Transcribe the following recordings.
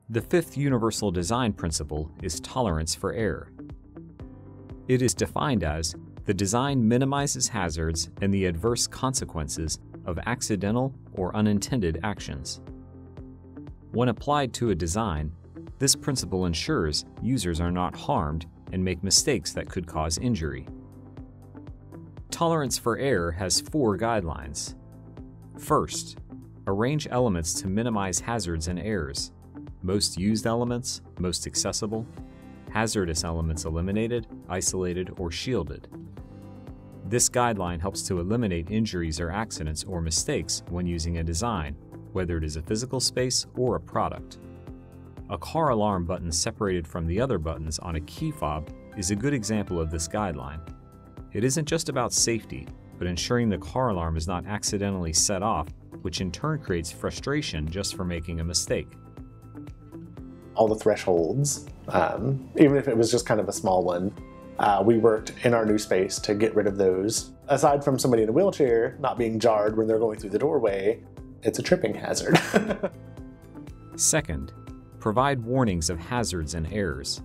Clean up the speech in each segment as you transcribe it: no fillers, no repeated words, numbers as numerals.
The fifth universal design principle is tolerance for error. It is defined as the design minimizes hazards and the adverse consequences of accidental or unintended actions. When applied to a design, this principle ensures users are not harmed and make mistakes that could cause injury. Tolerance for error has 4 guidelines. First, arrange elements to minimize hazards and errors. Most used elements, most accessible. Hazardous elements eliminated, isolated, or shielded. This guideline helps to eliminate injuries or accidents or mistakes when using a design, whether it is a physical space or a product. A car alarm button separated from the other buttons on a key fob is a good example of this guideline. It isn't just about safety, but ensuring the car alarm is not accidentally set off, which in turn creates frustration just for making a mistake. All the thresholds, even if it was just kind of a small one, we worked in our new space to get rid of those. Aside from somebody in a wheelchair not being jarred when they're going through the doorway, it's a tripping hazard. Second, provide warnings of hazards and errors.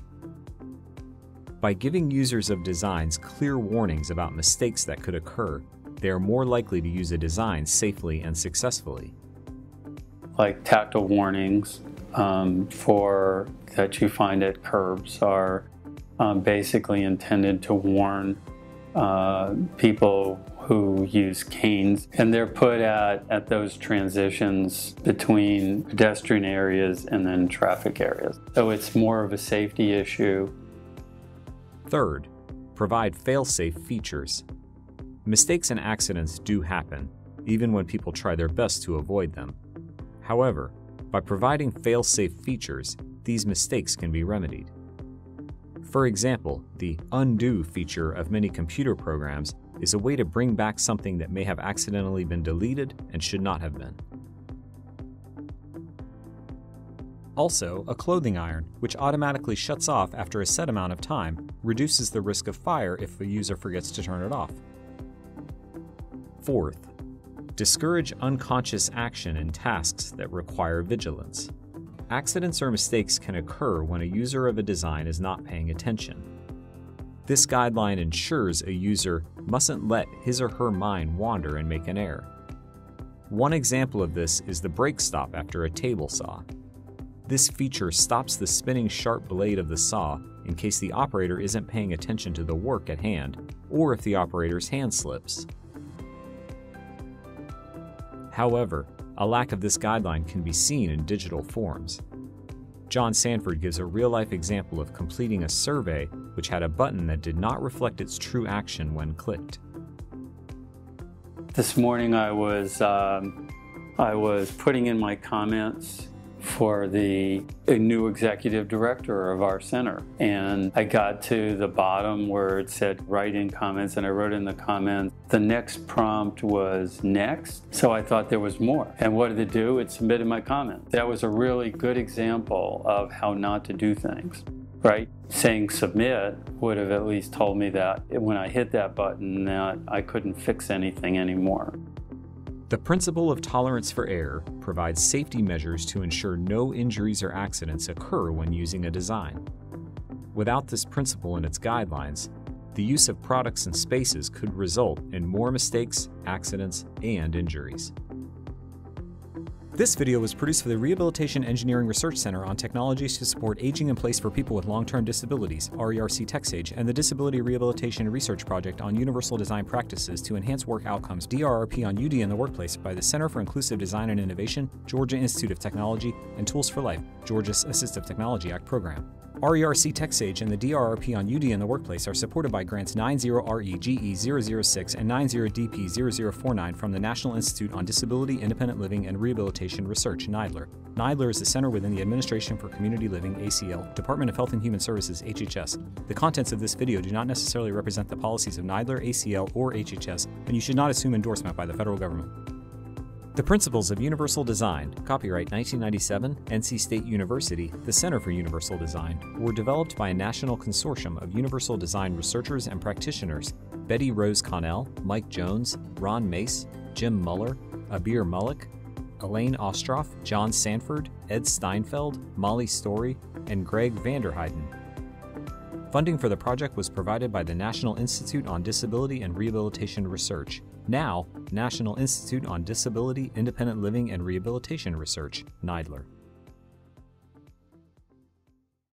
By giving users of designs clear warnings about mistakes that could occur, they are more likely to use a design safely and successfully. Like tactile warnings for that you find at curbs are basically intended to warn people who use canes, and they're put at those transitions between pedestrian areas and then traffic areas. So it's more of a safety issue. Third, provide fail-safe features. Mistakes and accidents do happen, even when people try their best to avoid them. However, by providing fail-safe features, these mistakes can be remedied. For example, the undo feature of many computer programs is a way to bring back something that may have accidentally been deleted and should not have been. Also, a clothing iron, which automatically shuts off after a set amount of time, reduces the risk of fire if the user forgets to turn it off. Fourth, discourage unconscious action in tasks that require vigilance. Accidents or mistakes can occur when a user of a design is not paying attention. This guideline ensures a user mustn't let his or her mind wander and make an error. One example of this is the brake stop after a table saw. This feature stops the spinning sharp blade of the saw in case the operator isn't paying attention to the work at hand, or if the operator's hand slips. However, a lack of this guideline can be seen in digital forms. John Sanford gives a real-life example of completing a survey which had a button that did not reflect its true action when clicked. This morning I was putting in my comments for a new executive director of our center, and I got to the bottom where it said write in comments, and I wrote in the comments. The next prompt was next, so I thought there was more. And what did it do? It submitted my comment. That was a really good example of how not to do things, right? Saying submit would have at least told me that when I hit that button that I couldn't fix anything anymore. The principle of tolerance for error provides safety measures to ensure no injuries or accidents occur when using a design. Without this principle and its guidelines, the use of products and spaces could result in more mistakes, accidents, and injuries. This video was produced for the Rehabilitation Engineering Research Center on Technologies to Support Aging in Place for People with Long-Term Disabilities, RERC TechSage, and the Disability Rehabilitation Research Project on Universal Design Practices to Enhance Work Outcomes, DRRP on UD in the Workplace, by the Center for Inclusive Design and Innovation, Georgia Institute of Technology, and Tools for Life, Georgia's Assistive Technology Act program. RERC TechSage and the DRRP on UD in the Workplace are supported by grants 90REGE006 and 90DP0049 from the National Institute on Disability, Independent Living, and Rehabilitation Research, NIDLR. NIDLR is the center within the Administration for Community Living, ACL, Department of Health and Human Services, HHS. The contents of this video do not necessarily represent the policies of NIDLR, ACL, or HHS, and you should not assume endorsement by the federal government. The Principles of Universal Design, copyright 1997, NC State University, the Center for Universal Design, were developed by a national consortium of universal design researchers and practitioners, Betty Rose Connell, Mike Jones, Ron Mace, Jim Muller, Abir Mullick, Elaine Ostroff, John Sanford, Ed Steinfeld, Molly Story, and Greg Vanderheiden. Funding for the project was provided by the National Institute on Disability and Rehabilitation Research, now National Institute on Disability, Independent Living and Rehabilitation Research, NIDLR.